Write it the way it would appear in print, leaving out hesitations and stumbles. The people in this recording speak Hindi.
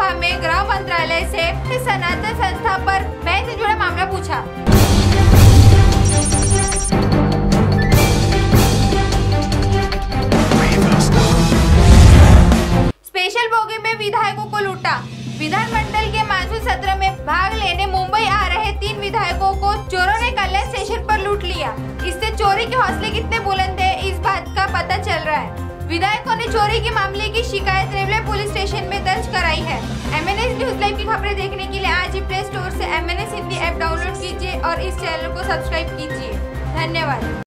लोकसभा में गृह मंत्रालय से सनातन संस्था पर बैन से जुड़ा मामला पूछा। स्पेशल बोगी में विधायकों को लूटा। विधानमंडल के मानसून सत्र में भाग लेने मुंबई आ रहे 3 विधायकों को चोरों ने कल्याण स्टेशन पर लूट लिया। इससे चोरी के हौसले कितने बुलंद है, इस बात का पता चल रहा है। विधायकों ने चोरी के मामले की शिकायत रेलवे पुलिस स्टेशन में दर्ज कराई है। MNS न्यूज लाइव की खबरें देखने के लिए आज ही प्ले स्टोर से MNS हिंदी ऐप डाउनलोड कीजिए और इस चैनल को सब्सक्राइब कीजिए। धन्यवाद।